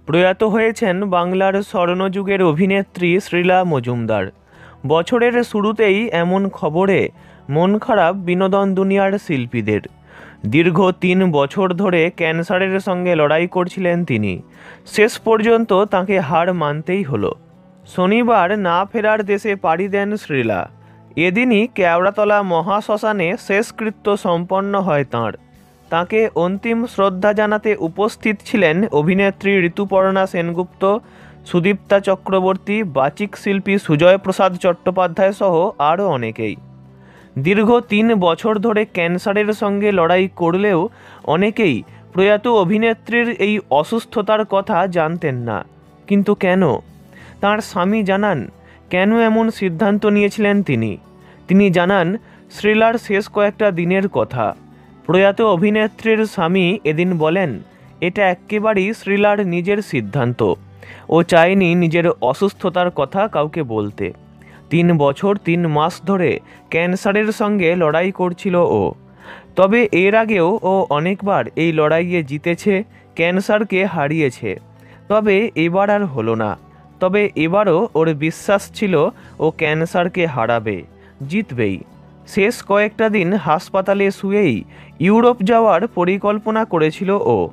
প্রয়াত হয়েছেন বাংলার স্বর্ণযুগের অভিনেত্রী শ্রীলা মজুমদার। বছরের শুরুতেই এমন খবরে মন খারাপ বিনোদন দুনিয়ার শিল্পীদের। দীর্ঘ 3 বছর ধরে ক্যান্সারের সঙ্গে লড়াই করছিলেন তিনি। শেষ পর্যন্ত তাঁকে হার মানতেই হলো। শনিবার না ফেরার দেশে পাড়ি দেন শ্রীলা। এদিনই কেওড়াতলা মহাশ্মশানে শেষকৃত্য সম্পন্ন হয় তাঁর। তাঁকে অন্তিম শ্রদ্ধা জানাতে উপস্থিত ছিলেন অভিনেত্রী ঋতুপর্ণা সেনগুপ্ত, সুদীপ্তা চক্রবর্তী, বাচিক শিল্পী সুজয় প্রসাদ চট্টোপাধ্যায় সহ আরও অনেকেই। দীর্ঘ 3 বছর ধরে ক্যান্সারের সঙ্গে লড়াই করলেও অনেকেই প্রয়াত অভিনেত্রীর এই অসুস্থতার কথা জানতেন না। কিন্তু কেন? তাঁর স্বামী জানান কেন এমন সিদ্ধান্ত নিয়েছিলেন তিনি জানান শ্রীলার শেষ কয়েকটা দিনের কথা। প্রয়াত অভিনেত্রীর স্বামী এদিন বলেন, এটা একেবারেই শ্রীলার নিজের সিদ্ধান্ত। ও চায়নি নিজের অসুস্থতার কথা কাউকে বলতে। 3 বছর 3 মাস ধরে ক্যান্সারের সঙ্গে লড়াই করছিল ও। তবে এর আগেও ও অনেকবার এই লড়াইয়ে জিতেছে, ক্যান্সারকে হারিয়েছে। তবে এবার আর হলো না। তবে এবারও ওর বিশ্বাস ছিল ও ক্যান্সারকে হারাবে, জিতবেই। শেষ কয়েকটা দিন হাসপাতালে শুয়েই ইউরোপ যাওয়ার পরিকল্পনা করেছিল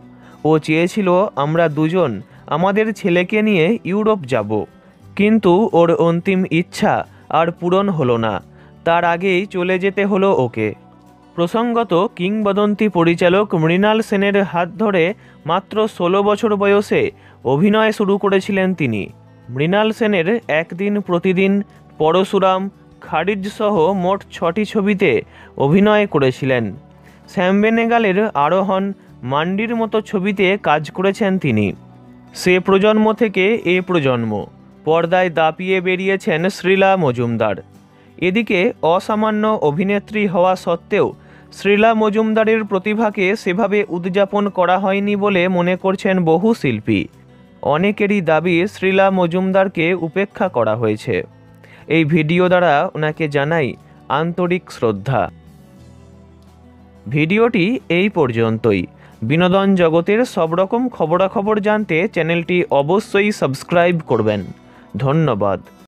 ও চেয়েছিল আমরা দুজন আমাদের ছেলেকে নিয়ে ইউরোপ যাব। কিন্তু ওর অন্তিম ইচ্ছা আর পূরণ হলো না। তার আগেই চলে যেতে হলো ওকে। প্রসঙ্গত, কিংবদন্তি পরিচালক মৃণাল সেনের হাত ধরে মাত্র 16 বছর বয়সে অভিনয় শুরু করেছিলেন তিনি। মৃণাল সেনের একদিন প্রতিদিন, পরশুরাম, খারিজ সহ মোট 6টি ছবিতে অভিনয় করেছিলেন। শ্যাম বেনেগালের আরোহণ, মান্ডির মতো ছবিতে কাজ করেছেন তিনি। সে প্রজন্ম থেকে এ প্রজন্ম পর্দায় দাপিয়ে বেরিয়েছেন শ্রীলা মজুমদার। এদিকে অসামান্য অভিনেত্রী হওয়া সত্ত্বেও শ্রীলা মজুমদারের প্রতিভাকে সেভাবে উদযাপন করা হয়নি বলে মনে করছেন বহু শিল্পী। অনেকেরই দাবি শ্রীলা মজুমদারকে উপেক্ষা করা হয়েছে। এই ভিডিও দ্বারা ওনাকে জানাই আন্তরিক শ্রদ্ধা। ভিডিওটি এই পর্যন্তই। বিনোদন জগতের সব রকম খবরাখবর জানতে চ্যানেলটি অবশ্যই সাবস্ক্রাইব করবেন। ধন্যবাদ।